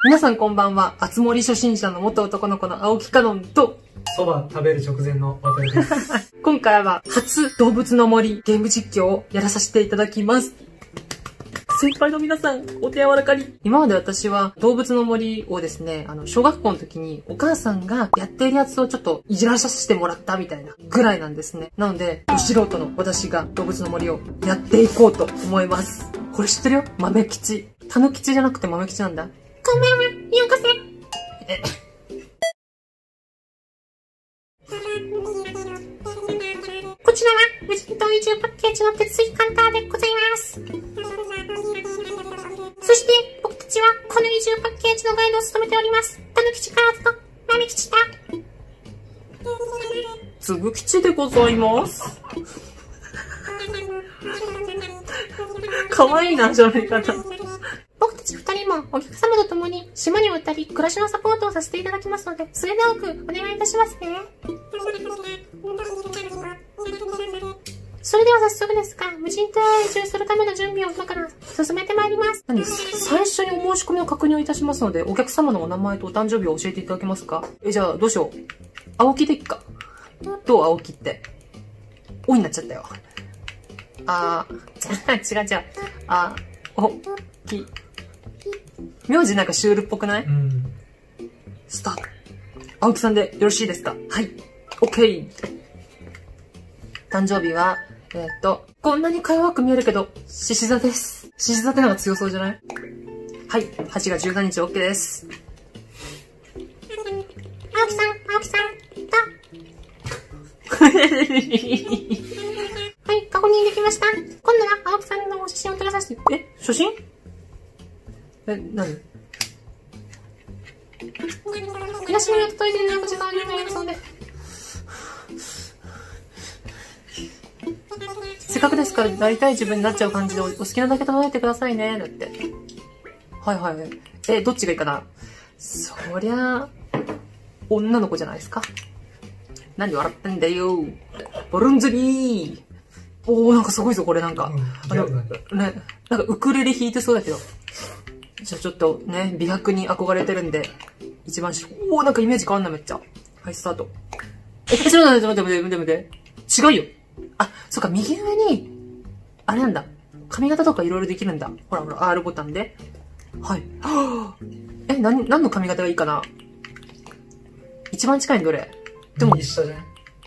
皆さんこんばんは。あつ森初心者の元男の子の青木かのんと、 そば食べる直前の渡辺です。 今回は初動物の森ゲーム実況をやらさせていただきます。先輩の皆さん、お手柔らかに。今まで私は動物の森をですね、小学校の時にお母さんがやっているやつをちょっといじらさせてもらったみたいなぐらいなんですね。なので、素人の私が動物の森をやっていこうと思います。これ知ってるよ？豆吉。タヌ吉じゃなくて豆吉なんだ。こんばんは、ようこそ。こちらは無人島移住パッケージの鉄水カンターでございます。そして僕たちはこの移住パッケージのガイドを務めております。タヌ吉カードと豆吉だ。つぶ吉でございます。かわいいな、喋り方。僕たち二人もお客様と共に島に渡り暮らしのサポートをさせていただきますので、末永くお願いいたしますね。それでは早速ですが、無人島へ移住するための準備を今から進めてまいります。最初にお申し込みを確認をいたしますので、お客様のお名前とお誕生日を教えていただけますか？じゃあどうしよう。青木でいっか。どう青木って。おになっちゃったよ。違う。おき。名字なんかシュールっぽくない？スタート。青木さんでよろしいですか？はい。OK。誕生日は、こんなにか弱く見えるけど、獅子座です。獅子座ってのが強そうじゃない？はい。8月13日 OK です。青木さん、はい、確認できました。今度は青木さんのお写真を撮らさせて。写真？何？暮らしに届いているのはこちらのようになりますので。せっかくですからなりたい自分になっちゃう感じでお好きなだけ整えてくださいね。だって。はい。どっちがいいかな？そりゃ、女の子じゃないですか。何笑ってんだよ。ボルンズリー。なんかすごいぞ、これなんか。なんかウクレレ弾いてそうだけど。じゃあちょっとね、美白に憧れてるんで、一番なんかイメージ変わんないめっちゃ。はい、スタート。ちょっと待って。違うよ。そっか、右上に、あれなんだ。髪型とかいろいろできるんだ。ほら、R ボタンで。はい。何の髪型がいいかな？一番近いのどれ？ でも右下じゃない？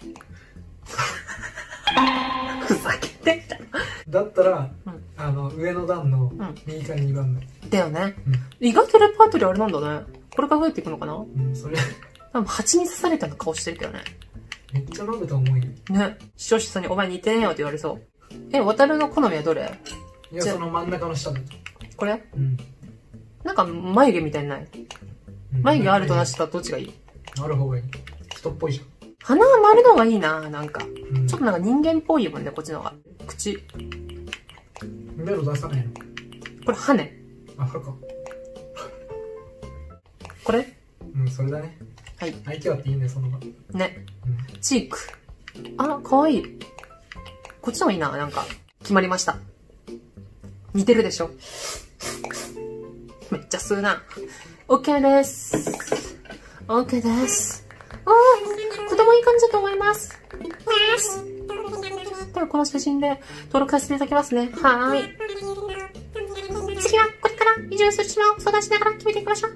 ふざけてだったら、上の段の右から2番目。 だよね。意外とレパートリーあれなんだね。これから増えていくのかな？ それ。 多分蜂に刺されたような顔してるけどね。 めっちゃ飲むと思うよ。ね。 視聴者さんにお前似てねえよって言われそう。渡るの好みはどれ？ いや、その真ん中の下だと。 これ？なんか眉毛みたいにない？眉毛あるとなしとどっちがいい？ ある方がいい。人っぽいじゃん。 鼻は丸の方がいいな、なんか。ちょっとなんか人間っぽいもんね、こっちの方が。口。 ベロ出さないの？ これ歯ね。 歯か。 これ？ それだね。 はい。 相手はっていいね、その場。 ね。チーク。かわいい。こっちの方がいいな、なんか。決まりました。似てるでしょ？めっちゃ吸うな。OK です。OK です。とてもいい感じだと思います。では、この写真で登録させていただきますね。はーい。次は、これから移住する島を相談しながら決めていきましょう。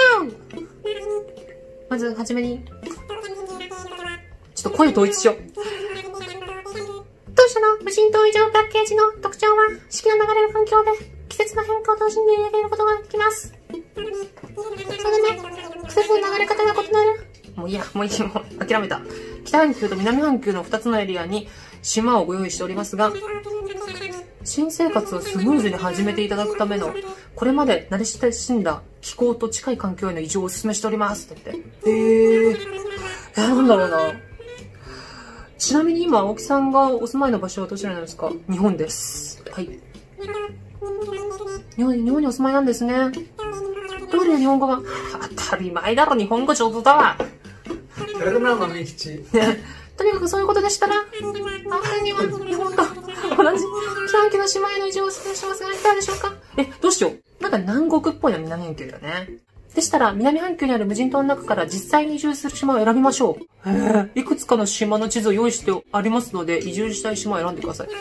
まず、はじめに。ちょっと声統一しよう。当初の無人島移住パッケージの特徴は、四季の流れる環境で季節の変化を楽しんでいることができます。そのね、季節の流れ方が異なる。もう諦めた。北半球と南半球の2つのエリアに島をご用意しておりますが、新生活をスムーズに始めていただくための、これまで慣れ親しんだ気候と近い環境への移住をお勧めしておりますって言って。なんだろうな。ちなみに今、青木さんがお住まいの場所はどちらなんですか？日本です。はい。日本にお住まいなんですね。どうりで日本語が、当たり前だろ、日本語上手だわ。 やるな、豆吉。 とにかくそういうことでしたら、日本と同じ北半球の島への移住をお勧めしますが、いかがでしょうか？どうしよう。なんか南国っぽいの南半球だよね。 でしたら、南半球にある無人島の中から実際に移住する島を選びましょう。いくつかの島の地図を用意してありますので、移住したい島を選んでください。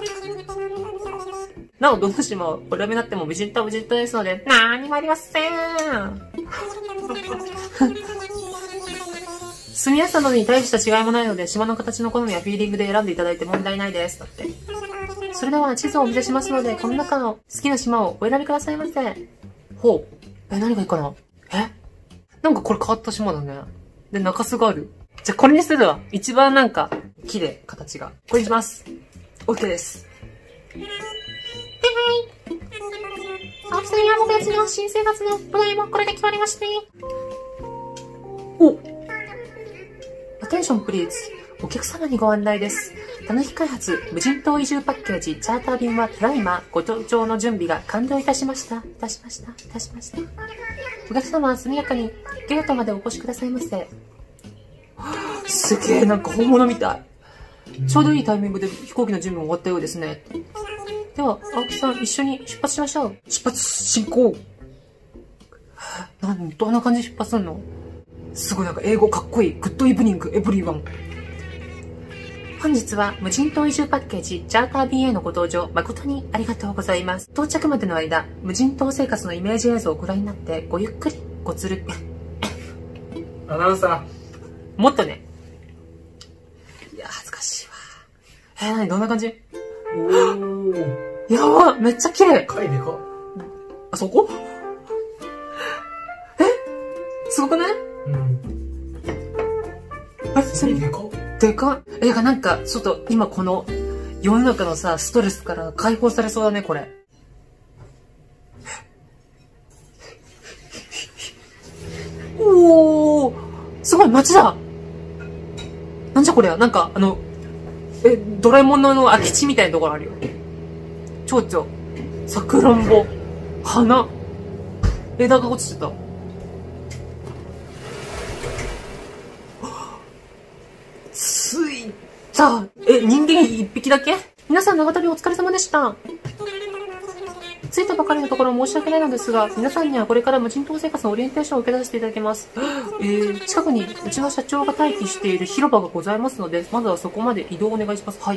なお、どの島をお選びになっても無人島は無人島ですので、何もありません。住みやすさなどに大した違いもないので、島の形の好みやフィーリングで選んでいただいて問題ないです。だって。それでは地図をお見せしますので、この中の好きな島をお選びくださいませ。ほう。何がいいかな？なんかこれ変わった島だね。で、中洲がある。じゃ、これにするわ。一番なんか、綺麗、形が。これにします。OK です。青木さんや僕たちの新生活のお題もこれで決まりまして。お！アテンションプリーズ。お客様にご案内です。たぬき開発無人島移住パッケージチャーター便はただいまご搭乗の準備が完了いたしました。お客様は速やかにゲートまでお越しくださいませ。すげえ、なんか本物みたい。ちょうどいいタイミングで飛行機の準備も終わったようですね。では、青木さん一緒に出発しましょう。出発進行。どんな感じで出発するの？すごいなんか英語かっこいい。グッドイブニングエブリワン。本日は無人島移住パッケージチャーター便へのご搭乗誠にありがとうございます。到着までの間、無人島生活のイメージ映像をご覧になってごゆっくりごつる。 アナウンサー。もっとね。いや、恥ずかしいわ。何どんな感じ？ おー。 やばめっちゃ綺麗。 貝でか。 あそこ？すごくない？ うん。すごいでか。 でかい。なんか、ちょっと今この世の中のさ、ストレスから解放されそうだね、これ。おー！すごい街だ！なんじゃこりゃ、なんかドラえもんの空き地みたいなところあるよ。蝶々、さくらんぼ、花、枝が落ちてた。着いた。人間一匹だけ？皆さん長旅お疲れ様でした。着いたばかりのところ申し訳ないのですが、皆さんにはこれから無人島生活のオリエンテーションを受けさせていただきます。近くにうちの社長が待機している広場がございますので、まずはそこまで移動お願いします。はい。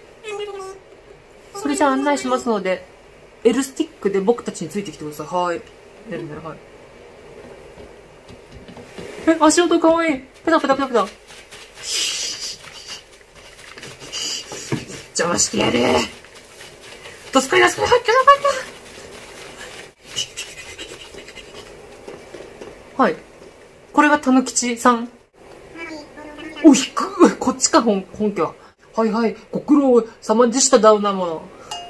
それじゃあ案内しますので、L スティックで僕たちについてきてください。はい。はい。足音かわいい。ペタペタペタペタ。邪魔してやる。どすこいどすこい、入ってなかった。はい。これがたぬきちさん。お、引く。こっちか、本家は。はいはい。ご苦労様でした、ダウナーもの。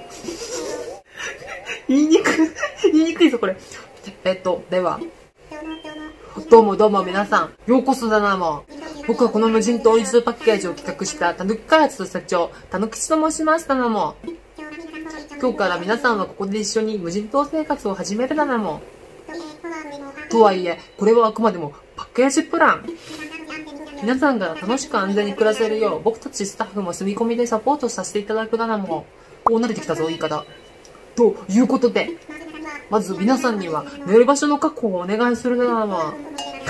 言いにくいぞ、これ。では。どうも皆さん。ようこそだなもん。僕はこの無人島移住パッケージを企画したたぬき開発の社長、たぬきちと申しますだなもん。今日から皆さんはここで一緒に無人島生活を始めるだなもん。とはいえ、これはあくまでもパッケージプラン。皆さんが楽しく安全に暮らせるよう、僕たちスタッフも住み込みでサポートさせていただくだなもん。慣れてきたぞ、言い方。ということで、まず皆さんには寝る場所の確保をお願いするだなもん。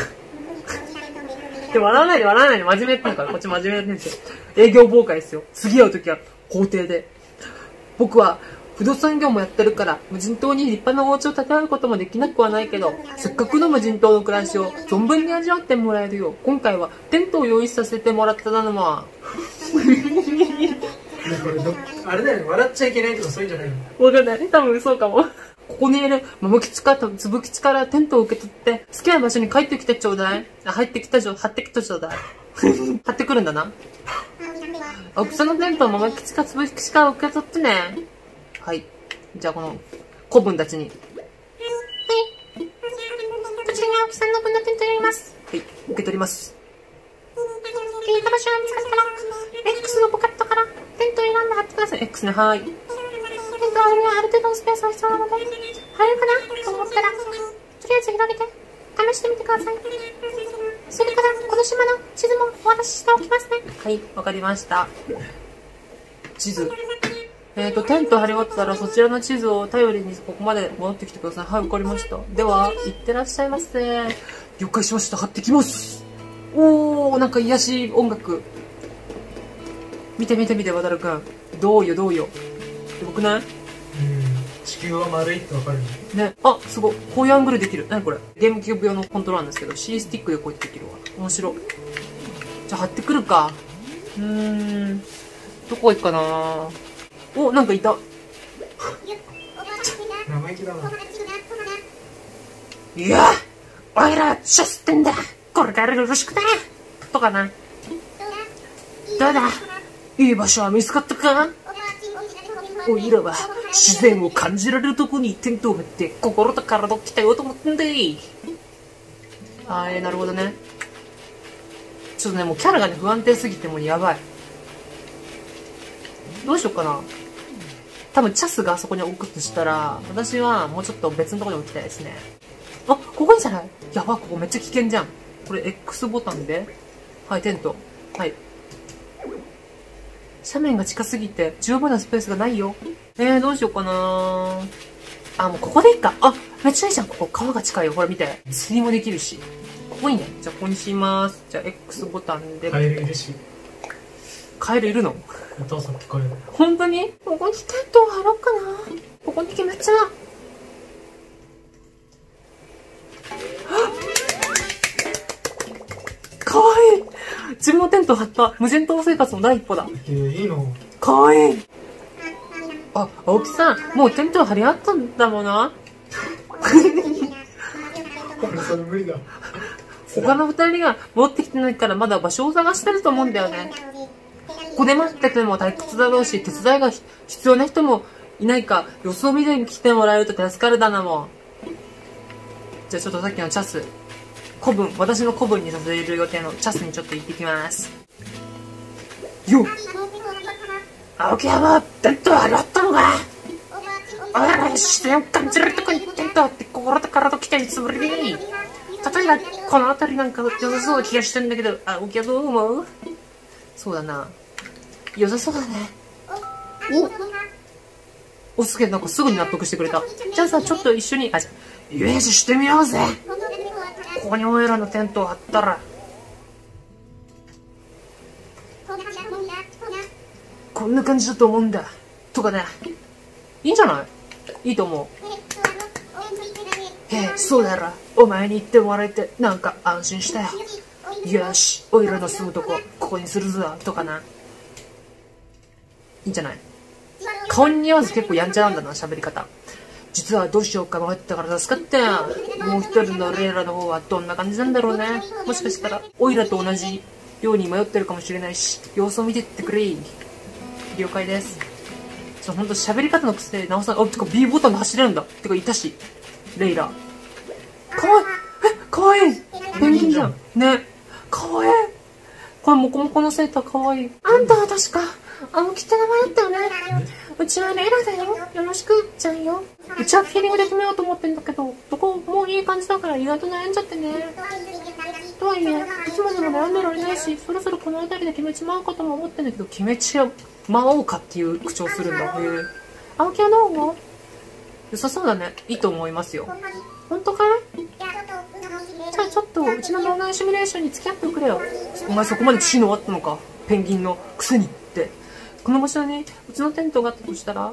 で、笑わないで、真面目って言うから、こっち真面目なんですよ。営業妨害ですよ。次会うときは、法廷で。僕は、不動産業もやってるから、無人島に立派なお家を建てられることもできなくはないけど、せっかくの無人島の暮らしを存分に味わってもらえるよう、今回はテントを用意させてもらっただのま。 あれだよね、笑っちゃいけないとかそういうんじゃないの？ わかんない。多分嘘かも。ここにいるマム吉かつぶ吉からテントを受け取って、好きな場所に帰ってきてちょうだい。貼ってきてちょうだい。貼ってくるんだな。草のテントをマム吉かつぶ吉から受け取ってね。はい。じゃあこの子分たちに。はい。こちらに青木さんの分のテントやります。はい。受け取ります。いい場所が見つかったら、X のポケットからテントを選んで貼ってください。X ね、はい。テントはある程度のスペースが必要なので、入るかなと思ったら、とりあえず広げて、試してみてください。それから、この島の地図もお渡ししておきますね。はい、わかりました。地図。 テント張り終わったらそちらの地図を頼りにここまで戻ってきてください。はい、わかりました。では、行ってらっしゃいませ。了解しました。張ってきます。おー、なんか癒し音楽。見て見て見て、わたるくん。どうよどうよ。すごくない？ 地球は丸いってわかるね。あ、すごい。こういうアングルできる。なにこれ。ゲームキューブ用のコントローラーなんですけど、C スティックでこうやってできるわ。面白い。じゃあ、貼ってくるか。どこ行くかな。お、なんかいた。 生意気だな。 いや、おいら、シャスってんだ。これからよろしくだ。とかな。どうだ、いい場所は見つかったか？おいらは自然を感じられるとこにテントを張って心と体を鍛えようと思ってんだい。なるほどね。ちょっとね、もうキャラがね、不安定すぎてもうやばい。どうしようかな。多分チャスがあそこに置くとしたら、私はもうちょっと別のところに置きたいですね。あ、ここいいじゃない？やば、ここめっちゃ危険じゃん。これ X ボタンで。はい、テント。はい。斜面が近すぎて十分なスペースがないよ。どうしようかな。あ、もうここでいいか。あ、めっちゃいいじゃん。ここ川が近いよ。ほら見て。釣りもできるし。ここいいね。じゃあここにします。じゃあ X ボタンで。 カエルいるし。 カエルいるの？ お父さん聞こえる。 本当に？ここにテントを張ろうかな。ここにめっちゃ。かわいい。自分のテントを張った無人島生活の第一歩だ。 いいの？ かわいい。あ、青木さん、もうテントを張り合ったんだもんな。 それ無理だ。 他の二人が戻ってきてないからまだ場所を探してると思うんだよね。ここで待ってても退屈だろうし、手伝いが必要な人もいないか、様子を見に来てもらえると助かるだなもん。じゃあちょっとさっきのチャス、私の子分にさせる予定のチャスにちょっと行ってきます。よっ！青木山、テントを張り合ったのか？おいら自然を感じるとこにテントを張って心と体を鍛えるつもりで。例えば、この辺りなんか良さそうな気がしてんだけど、青木はどう思う？そうだな。良さそうだね。おすげえ、なんかすぐに納得してくれた。じゃあさ、ちょっと一緒に、イメージしてみようぜ。ここにおいらのテントを張ったら、こんな感じだと思うんだ。とかね。いいんじゃない？いいと思う。そうだろ。お前に言ってもらえて、なんか安心したよ。よし、おいらの住むとこ、ここにするぞ。とかな。いいんじゃない？顔に似合わず結構やんちゃなんだな、喋り方。実はどうしようか迷ったから助かったよ。もう一人のレイラの方はどんな感じなんだろうね。もしかしたら、オイラと同じように迷ってるかもしれないし、様子を見てってくれ。了解です。ほんと喋り方の癖で直さない。てか B ボタンで走れるんだ。てかいたし、レイラ。かわいい。かわいい。ペンギンじゃん。ね。かわいい。これモコモコのセーターかわいい。あんたは確か、青木って名前だったよね。うちはレイラだよ。よろしく、ちゃんよ。うちはフィーリングで決めようと思ってんだけど、どこもういい感じだから意外と悩んじゃってね。とはいえ、いつまでも悩んでられないし、そろそろこの辺りで決めちまうかとも思ってんだけど、決めちまおうかっていう口調するんだ。青木はどう思う？良さそうだね。いいと思いますよ。本当かい？じゃあちょっとうちの脳内シミュレーションに付き合っておくれよ。お前そこまで知能あったのか。ペンギンのくせにって。この場所にうちのテントがあったとしたら、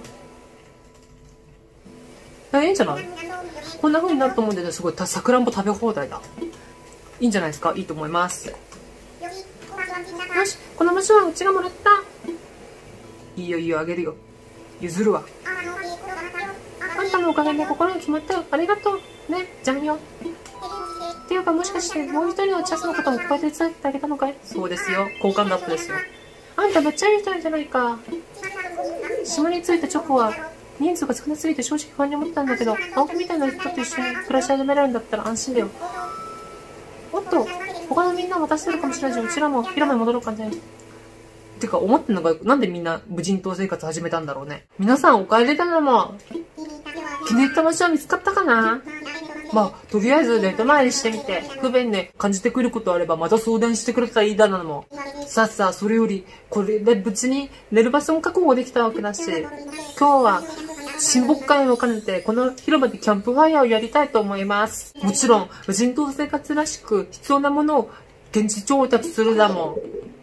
いいんじゃない？こんな風になると思うんだけど、すごいさくらんぼ食べ放題だ。いいんじゃないですか？いいと思います。よし、この場所はうちがもらった。いいよいいよ、あげるよ。譲るわ。あんたのおかげで心が決まったよ。ありがとう。ね、じゃんよ。っていうか、もしかしてもう一人のチャスのこともこうやって手伝ってあげたのかい？そうですよ。好感度アップですよ。あんためっちゃいい人なんじゃないか。島に着いた直後は人数が少なすぎて正直不安に思ったんだけど、青木みたいな人と一緒に暮らし始められるんだったら安心だよ。おっと、他のみんな渡してるかもしれないし、うちらも広場に戻ろうかね。てか、思ってんのが、なんでみんな無人島生活始めたんだろうね。皆さんお帰りだなも。気に入った場所は見つかったかな？まあ、とりあえずネット参りしてみて、不便で感じてくることあればまた相談してくれたらいいだなも。 さあさあ、それより、これで無事に寝る場所も確保できたわけだし、今日は親睦会を兼ねて、この広場でキャンプファイヤーをやりたいと思います。もちろん、無人島生活らしく必要なものを現地調達するだも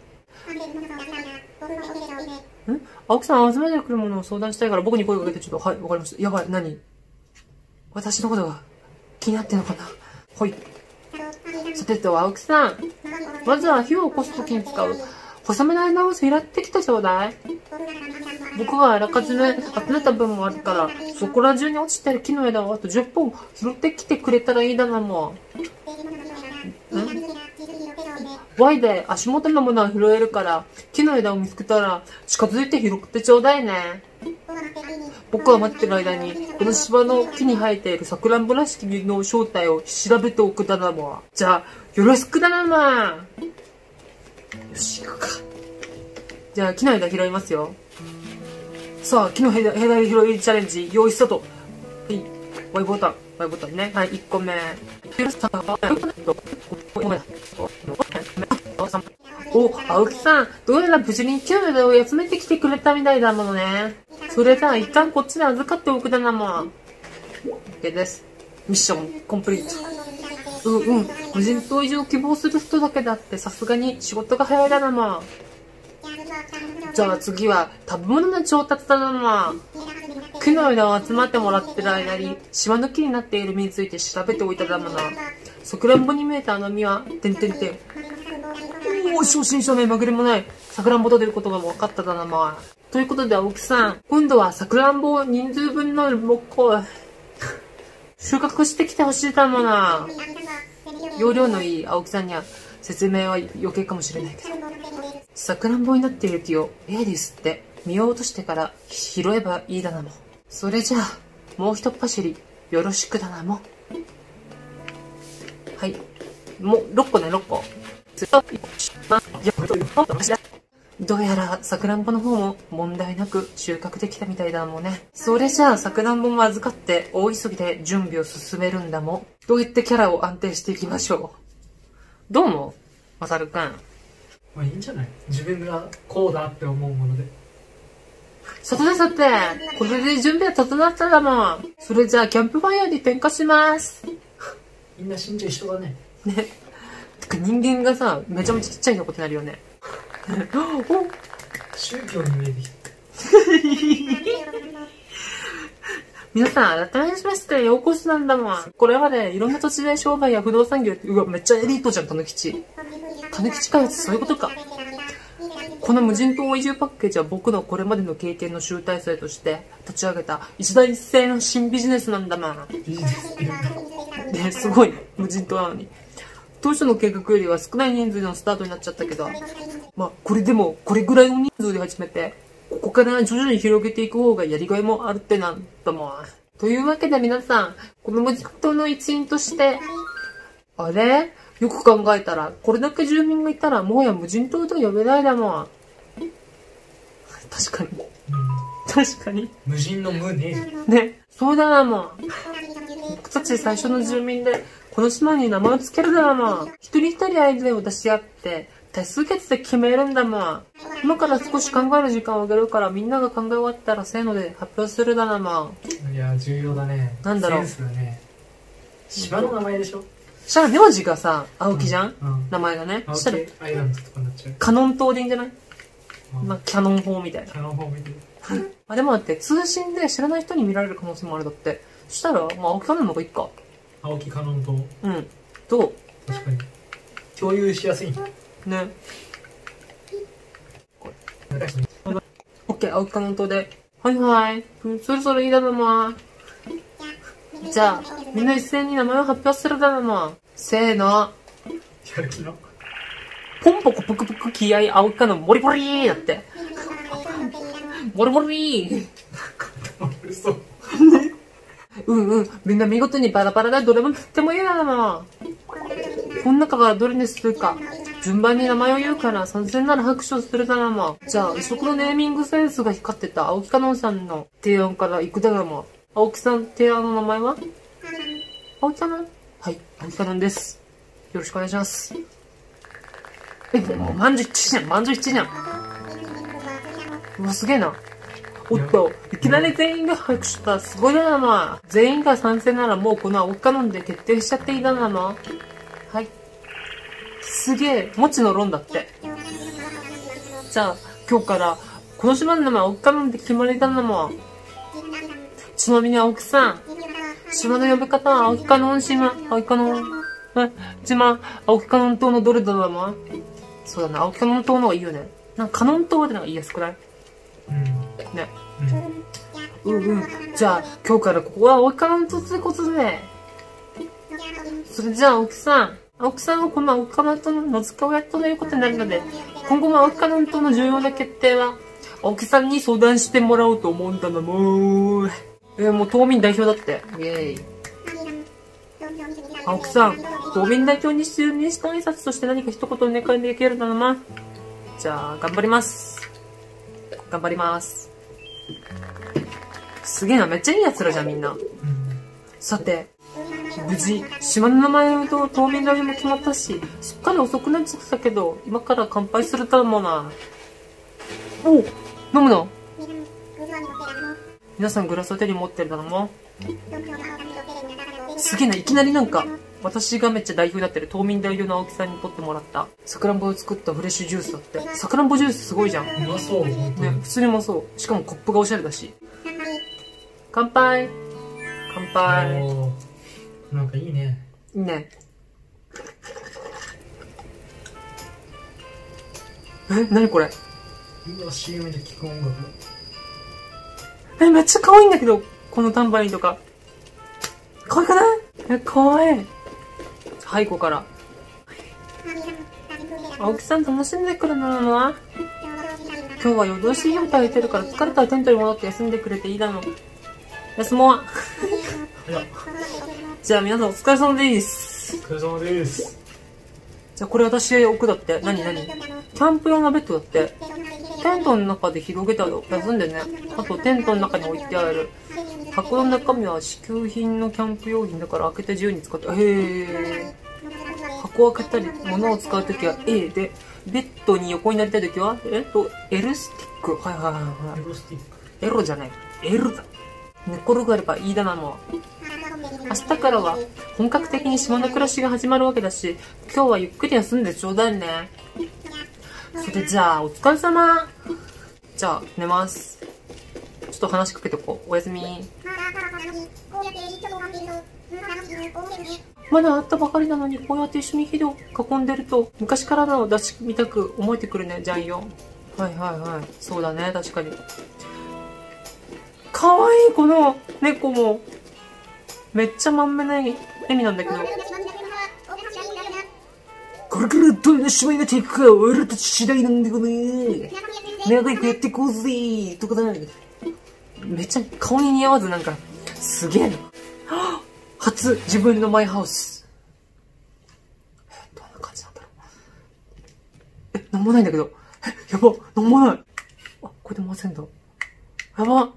ん。青木さん、集めてくるものを相談したいから僕に声をかけてちょっと、はい、わかりました。やばい、何？私のことが気になってるのかな？はい。さてと、青木さん。まずは火を起こすときに使う細めの枝を拾ってきてちょうだい。僕があらかじめ集めた分もあるから、そこら中に落ちてる木の枝をあと10本拾ってきてくれたらいいだなもん。Y で足元のものは拾えるから、木の枝を見つけたら近づいて拾ってちょうだいね。僕は待ってる間に、この芝の木に生えているさくらんぼらしき実の正体を調べておくだなもん。じゃあ、よろしくだなもん。よし、行くか。じゃあ、木の枝拾いますよ。さあ、木の枝拾いチャレンジ、用意スタート。はい。Y ボタンね。はい、1個目。お、青木さん、どうやら無事に木の枝を集めてきてくれたみたいだものね。それじゃあ、一旦こっちで預かっておくだなもん。OK です。ミッション、コンプリート。無人島移住を希望する人だけだってさすがに仕事が早いだなもん。じゃあ次は食べ物の調達だなもん。木の枝を集まってもらってる間に島の木になっている実について調べておいただもの。さくらんぼに見えたあの実は、おお、初心者目まぐれもない。さくらんぼと出ることが分かっただなもん。ということで青木さん、今度はさくらんぼを人数分の6個収穫してきてほしいだもの。容量のいい青木さんには説明は余計かもしれないけど、さくらんぼになっている木をエアリスって実を落としてから拾えばいいだなも。それじゃあもう一っ走りよろしくだなも。はい、もう6個ね、6個。どうやらさくらんぼの方も問題なく収穫できたみたいだもんね。それじゃあさくらんぼも預かって大急ぎで準備を進めるんだもん。どうやってキャラを安定していきましょう。どうもまさるくん。 まあいいんじゃない？自分がこうだって思うもので。 さて、これで準備は整っただもん。それじゃあキャンプファイヤーに点火します。 みんな身長一緒だね。 ね。てか人間がさ、めちゃめちゃちっちゃいのことになるよね。 宗教に見えてきた。 皆さん、改めまして、ようこそなんだもん。これまでいろんな土地で商売や不動産業って、うわ、めっちゃエリートじゃん、たぬきち。たぬきち開発、そういうことか。この無人島移住パッケージは僕のこれまでの経験の集大成として立ち上げた一大一斉の新ビジネスなんだもん。 ビジネスっていうか。 ね、すごい、無人島なのに。当初の計画よりは少ない人数でのスタートになっちゃったけど、まあ、これでも、これぐらいの人数で始めて、ここから徐々に広げていく方がやりがいもあるってなんだもん。というわけで皆さん、この無人島の一員として、あれ？よく考えたら、これだけ住民がいたら、もはや無人島と呼べないだもん。確かに。確かに。 無人の無ね。 ね、そうだなもん。僕たち最初の住民で、この島に名前を付けるだもん。一人一人アイデアを出し合って、多数決で決めるんだもん。今から少し考える時間をあげるから、みんなが考え終わったらせーので発表するだなもん。 いや、重要だね。 なんだろう。 センスだね。島の名前でしょ？ したら名字がさ、青木じゃん、名前がね。 青したら木アイランドとかになっちゃう。 カノン島でいいんじゃない？まあ、キャノン砲みたいな。 キャノン砲みたいな。 あ、でもだって、通信で知らない人に見られる可能性もあるだって。そしたら、まあ、青木カノンの方がいいか。 青木カノン島。 うん。どう？ 確かに。共有しやすいね。 オッケー、青木カノン島で。はいはい。そろそろいいだろま。じゃあ、みんな一斉に名前を発表するだろま。せーの。 やる気の。 ポンポコプクプク気合い青木カノンモリモリーだって。モリモリー。 嘘。 みんな見事にバラバラでどれもとってもいいだろま。この中からどれにするか。順番に名前を言うから賛成なら拍手をするだろま。じゃあ、異色のネーミングセンスが光ってた青木カノンさんの提案からいくだろま。青木さん提案の名前は？青木カノン？はい、青木カノンです。よろしくお願いします。 もう満場一致じゃん、満場一致じゃん。うわ、すげえな。おっと、いきなり全員が拍手した。すごいだな、まあ。全員が賛成ならもうこの青カノンで決定しちゃっていいだな、まあ。はい。すげえ、もちの論だって。じゃあ、今日から、この島の名前青カノンで決まりだな、まあ。ちなみに青木さん、島の呼び方は青木カノン島、青木カノン、島、青木カノン島のどれだろう、まあ。そうだな、青木カノン島の方がいいよね。なんかカノン島ってのが言いやすくない？ね。じゃあ、今日からここは青木カノン島ということで。それじゃあ、青木さんはこの青木カノン島の野塚をやったということになるので、今後も青木カノン島の重要な決定は、青木さんに相談してもらおうと思うんだな、もう。もう島民代表だって。イェーイ。青木さん、島民代表に就任した挨拶として何か一言お願いできるならな。じゃあ、頑張ります。すげえな、めっちゃいい奴らじゃん、みんな。さて、無事、島の名前と島民代表も決まったし、すっかり遅くなっちゃったけど、今から乾杯するだもんな。おう、飲むの？皆さんグラスを手に持ってるだろも。すげえな、いきなりなんか、私がめっちゃ代表になってる島民代表の青木さんに取ってもらった、さくらんぼを作ったフレッシュジュースだって。さくらんぼジュースすごいじゃん。 うまそう。ね、 普通にうまそう。しかもコップがおしゃれだし。乾杯。 なんかいいね。 いいね。何これ。 うわ、CM で聴く音楽。 めっちゃ可愛いんだけど、このタンバリンとか。可愛くない？可愛い。背後から。青木さん楽しんでくるのな。今日は夜通し家を食べてるから疲れたらテントに戻って休んでくれていいだろう。休もう。じゃあ皆さんお疲れ様です。 お疲れ様です。 じゃあこれ私置くだって。何キャンプ用のベッドだって。テントの中で広げたら休んでね。あとテントの中に置いてある箱の中身は支給品のキャンプ用品だから開けて自由に使って。箱を開けたり物を使うときは A で、ベッドに横になりたいときはL スティック。はい。 L スティック。 エロじゃない。L だ。寝転がればいいだな、もう。明日からは本格的に島の暮らしが始まるわけだし、今日はゆっくり休んでちょうだいね。それじゃあ、お疲れ様。じゃあ、寝ます。ちょっと話しかけておこう。おやすみ。まだ会ったばかりなのに、こうやって一緒に火を囲んでると、昔からの出しみたく思えてくるね、ジャンよ。はい。そうだね、確かに。かわいい、この猫も。めっちゃまんめな笑みなんだけど。これからどんな島になっていくか、俺らたち次第なんだよね。仲良くやっていこうぜとかだね。めっちゃ顔に似合わずなんか、すげえな。初、自分のマイハウス。どんな感じなんだろう。なんもないんだけど。やば、なんもない。あ、これで回せんだ。やば。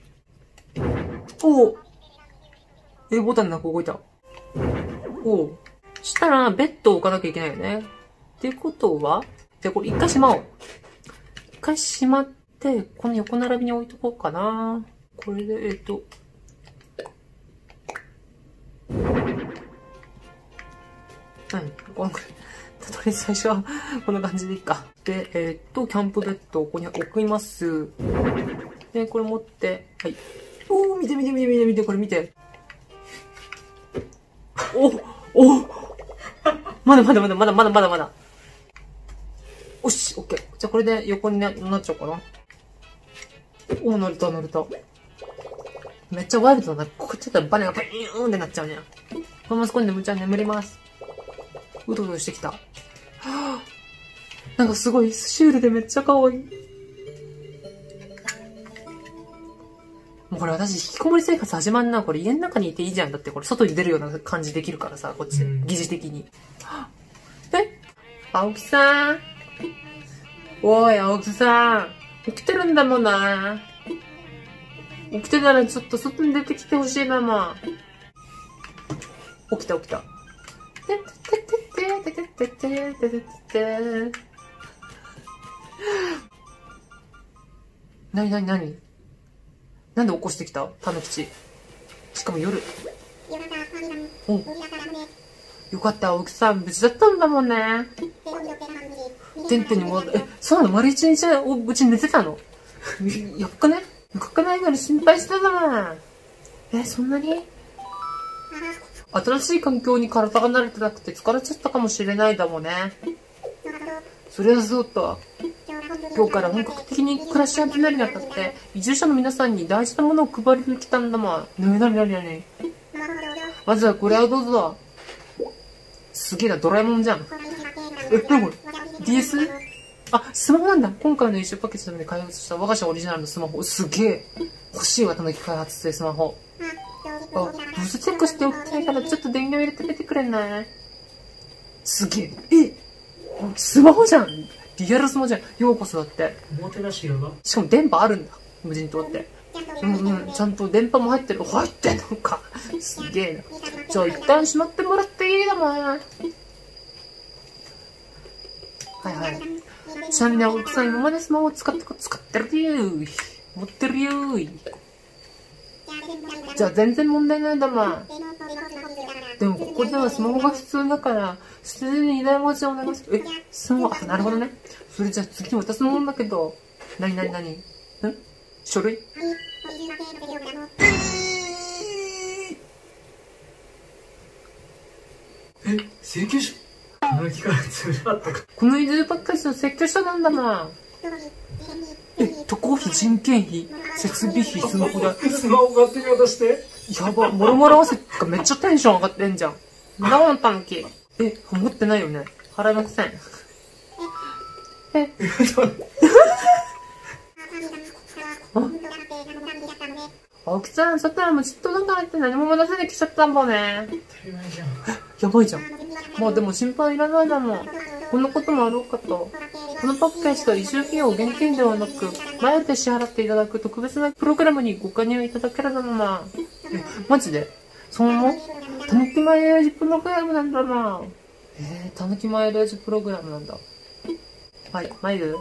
おう。ボタンなく動いた。おう。したら、ベッドを置かなきゃいけないよね。ってことは、じゃあこれ一回しまおう。一回しまって、この横並びに置いとこうかな。これで、このとりあえず最初はこんな感じでいいか。で、キャンプベッドをここに置きます。で、これ持って、はい。おー、見て、これ見て。まだ。おし、オッケー。じゃあこれで横になっちゃおうかな。乗れた。めっちゃワイルドだな。こっちだったらバネがバイーンってなっちゃうね。このまま少しでむちゃ眠ります。うとうとしてきた。なんかすごいシュールでめっちゃ可愛い。もうこれ私引きこもり生活始まんな。これ家の中にいていいじゃん。だってこれ外に出るような感じできるからさ、こっちで。疑似的に。青木さん。おい、青木さん。起きてるんだもんな。起きてたらちょっと外に出てきてほしいな、まあ。起きた。 なになんで起こしてきたたぬきち。しかも夜。およかった、奥さん無事だったんだもんね。テントに戻って、そうなの？丸一日うち寝てたの？よくね？よくないのに心配してたな。そんなに？新しい環境に体が慣れてなくて疲れちゃったかもしれないだもんね。それはそうと。今日から本格的に暮らし始めるにあたって、移住者の皆さんに大事なものを配りに来たんだもん。なに。まずはこれをどうぞ。すげえな、ドラえもんじゃん。何これ ?DS？ あ、スマホなんだ。今回の移住パッケージのために開発した我が社オリジナルのスマホ。すげえ。欲しいわ、たぬき開発製スマホ。あ、ブースチェックしておきたいから、ちょっと電源を入れてみてくれない？すげえ。スマホじゃん。リアルスマホじゃん。ようこそだって。 おもてなしよな。 しかも電波あるんだ。無人島って。ちゃんと電波も入ってる。入ってんのか。すげえな。じゃあ一旦しまってもらっていいだもん。はい。ちなみに奥さん今までスマホを使ってるよー。持ってるよー。じゃあ全然問題ないだもん。でもここではスマホが必要だから、すでに依頼文字をお願いする。スマホ、なるほどね。それじゃあ次渡すもんだけど。なに書類？ 請求書？たぬきから通じあったか。 この移住パッケージの請求書なんだもん。渡航費、人件費、設備費、スマホ代。 スマホ勝手に渡して。 やば、もろもろ合わせがめっちゃテンション上がってんじゃん。なもんたぬき。持ってないよね。払いません。青木さん、外はもうじっとだからって何も渡せてきちゃったんだね。やばいじゃん。まあでも心配いらないだもん。こんなこともあろうかと。このパッケージと移住費用を現金ではなく、マイルで支払っていただく特別なプログラムにご加入いただけるだろうな。マジで？そのたぬきマイレージプログラムなんだな。たぬきマイレージプログラムなんだ。はい、マイル？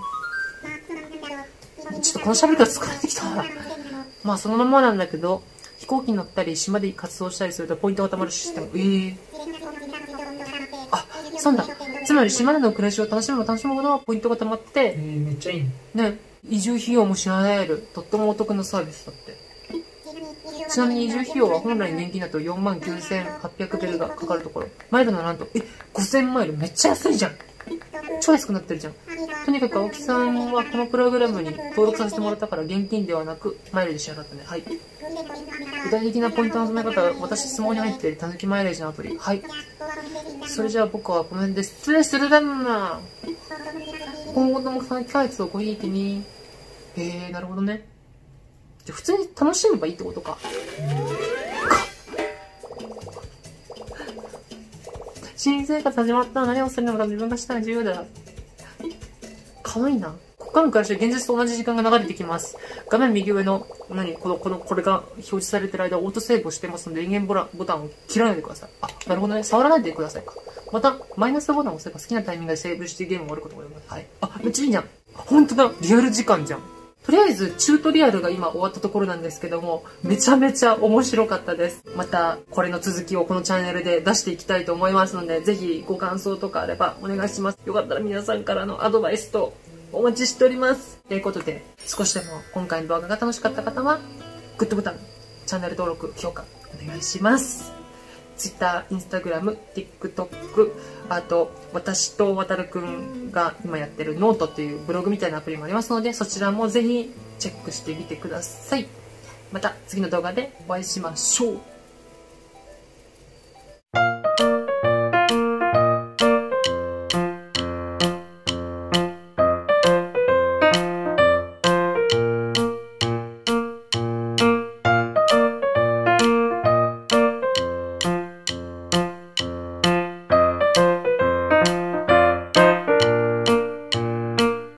ちょっとこの喋り方疲れてきた。まあそのままなんだけど、飛行機に乗ったり島で活動したりするとポイントが貯まるシステム。あ、そうだ。つまり島での暮らしを楽しむほどポイントが貯まって、 めっちゃいいね。移住費用も支払える。とってもお得なサービスだって。ちなみに移住費用は本来年金だと49,800ベルがかかるところ。マイルのなんと、5000マイルめっちゃ安いじゃん。超安くなってるじゃん。とにかく青木さんはこのプログラムに登録させてもらったから現金ではなくマイルで支払ったね。はい。具体的なポイントの集め方は私スマホに入っているたぬきマイレージのアプリ。はい。それじゃあ僕はこの辺で失礼するだろうな。今後ともたぬき開発をごひいてに。なるほどね。じゃあ普通に楽しめばいいってことか。新生活始まったら何をするのか自分がしたら自由だ。かわいいな。ここからの暮らしは現実と同じ時間が流れてきます。画面右上の、これが表示されてる間、オートセーブをしてますので、電源ボタンを切らないでください。あ、なるほどね。触らないでくださいか。また、マイナスボタンを押せば好きなタイミングでセーブしてゲームを終わることができます。はい。あ、めっちゃいいじゃん。ほんとだ。リアル時間じゃん。とりあえず、チュートリアルが今終わったところなんですけども、めちゃめちゃ面白かったです。また、これの続きをこのチャンネルで出していきたいと思いますので、ぜひご感想とかあればお願いします。よかったら皆さんからのアドバイスとお待ちしております。ということで、少しでも今回の動画が楽しかった方は、グッドボタン、チャンネル登録、評価、お願いします。Twitter、Instagram、TikTok、あと、私とわたるくんが今やってるノートっていうブログみたいなアプリもありますので、そちらもぜひチェックしてみてください。また次の動画でお会いしましょう。